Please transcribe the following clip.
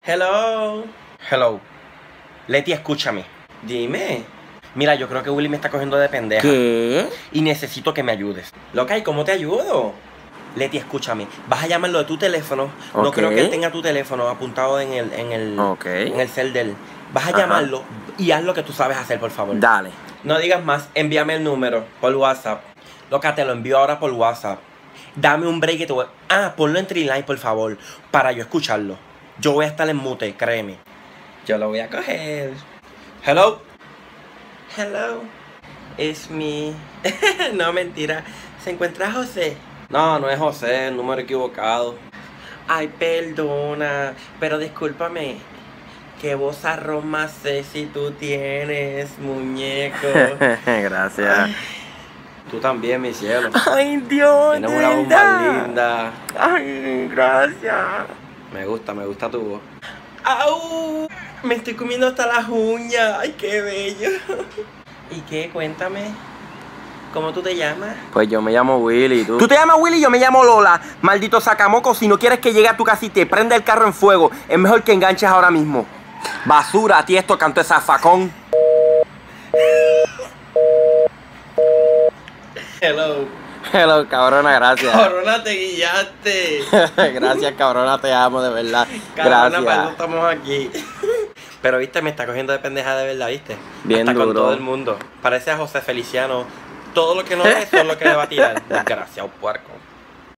Hello. Hello. Leti, escúchame. Dime. Mira, yo creo que Willy me está cogiendo de pendeja. ¿Qué? Y necesito que me ayudes. Loca, ¿y cómo te ayudo? Leti, escúchame. Vas a llamarlo de tu teléfono. No Ok. creo que él tenga tu teléfono apuntado en el cel de él. Vas a Ajá. llamarlo y haz lo que tú sabes hacer, por favor. Dale. No digas más, envíame el número por WhatsApp. Loca, te lo envío ahora por WhatsApp. Dame un break y te voy... ponlo en Triline, por favor, para yo escucharlo. Yo voy a estar en mute, créeme. Yo lo voy a coger. Hello. Hello. It's me. No, mentira. ¿Se encuentra José? No, no es José, el número equivocado. Ay, perdona, pero discúlpame. ¿Qué vozarrón más sexy tú tienes, muñeco? Gracias. Ay, tú también, mi cielo. Ay, Dios. Tienes una voz más linda. Ay, gracias. Me gusta tu voz. ¡Au! Me estoy comiendo hasta las uñas. ¡Ay, qué bello! ¿Y qué? Cuéntame. ¿Cómo tú te llamas? Pues yo me llamo Willy, ¿y tú? Tú te llamas Willy y yo me llamo Lola. Maldito sacamoco, si no quieres que llegue a tu casa y te prenda el carro en fuego, es mejor que enganches ahora mismo. Basura, a ti esto canto de zafacón. Hello. Hello, cabrona, gracias. Cabrona, te guillaste. Gracias, cabrona, te amo, de verdad. Cabrona, para eso Gracias. estamos aquí. Pero viste, me está cogiendo de pendeja de verdad, viste. Bien Hasta con duro. todo el mundo. Parece a José Feliciano. Todo lo que no es, todo lo que le va a tirar. Desgraciado puerco.